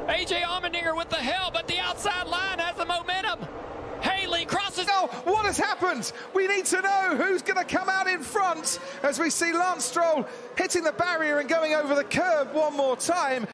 AJ Allmendinger with the help, but the outside line has the momentum. Haley crosses. Oh, what has happened? We need to know who's going to come out in front as we see lAncE sTrOlL hitting the barrier and going over the curb one more time.